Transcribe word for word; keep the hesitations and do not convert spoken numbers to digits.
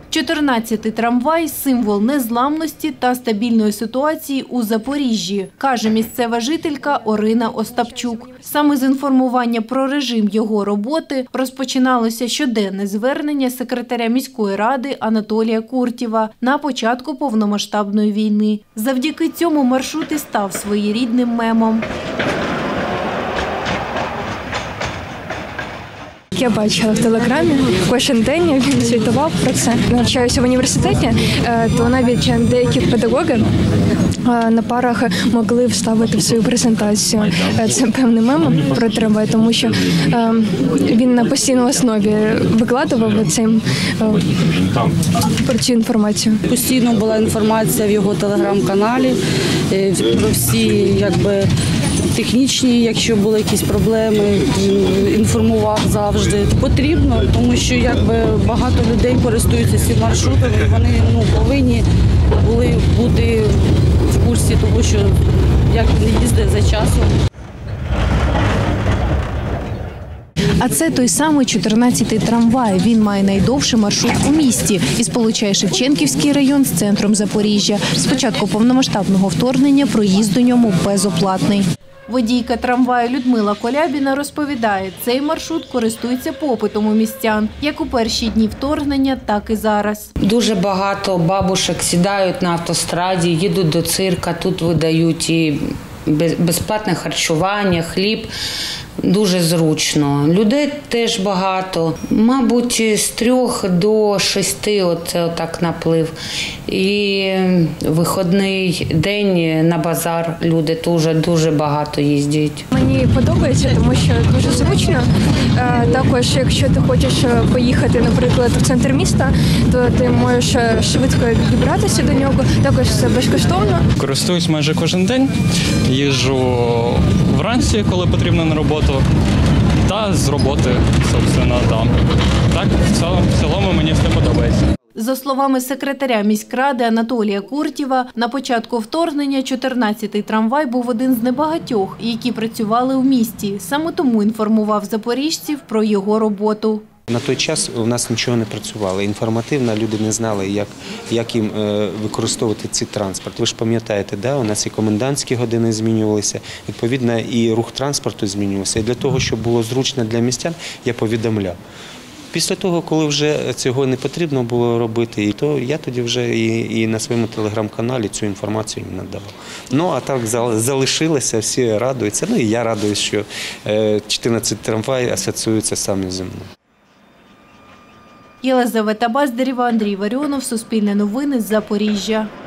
чотирнадцятий трамвай – символ незламності та стабільної ситуації у Запоріжжі, каже місцева жителька Орина Остапчук. Саме з інформування про режим його роботи розпочиналося щоденне звернення секретаря міської ради Анатолія Куртєва на початку повномасштабної війни. Завдяки цьому маршрут і став своєрідним мемом. Я бачила в телеграмі, кожен день він звітував про це. Навчаюся в університеті, то навіть деякі педагоги на парах могли вставити в свою презентацію це певний мем про трамвай, тому що він на постійній основі викладував цим, про цю інформацію. Постійно була інформація в його телеграм-каналі про всі, якби, технічні, якщо були якісь проблеми, інформував завжди. Потрібно, тому що якби багато людей користуються цим маршрутом, і вони ну, повинні були бути в курсі того, що як він їздить за часом. А це той самий чотирнадцятий трамвай. Він має найдовший маршрут у місті і сполучає Шевченківський район з центром Запоріжжя. З початку повномасштабного вторгнення проїзд у ньому безоплатний. Водійка трамваю Людмила Колябіна розповідає, цей маршрут користується попитом у містян, як у перші дні вторгнення, так і зараз. Дуже багато бабушек сідають на автостраді, їдуть до цирка, тут видають і безплатне харчування, хліб. Дуже зручно. Людей теж багато. Мабуть, з трьох до шести оце отак наплив. І вихідний день на базар люди дуже, дуже багато їздять. Мені подобається, тому що дуже зручно. Також, якщо ти хочеш поїхати, наприклад, в центр міста, то ти можеш швидко дібратися до нього. Також це безкоштовно. Користуюсь майже кожен день. Їжджу вранці, коли потрібно на роботу. Та з роботи, собственно, там. Так, в цілому мені все подобається. За словами секретаря міськради Анатолія Куртєва, на початку вторгнення чотирнадцятий трамвай був один з небагатьох, які працювали у місті. Саме тому інформував запоріжців про його роботу. На той час у нас нічого не працювало. Інформативно люди не знали, як, як їм використовувати цей транспорт. Ви ж пам'ятаєте, да? У нас і комендантські години змінювалися, відповідно, і рух транспорту змінювався. І для того, щоб було зручно для містян, я повідомляв. Після того, коли вже цього не потрібно було робити, то я тоді вже і, і на своєму телеграм-каналі цю інформацію їм надавав. Ну, а так залишилося, всі радуються. Ну, і я радуюсь, що чотирнадцятий трамвай асоціюється саме зі мною. Єлизавета Баздарєва, Андрій Варіонов, Суспільне новини, Запоріжжя.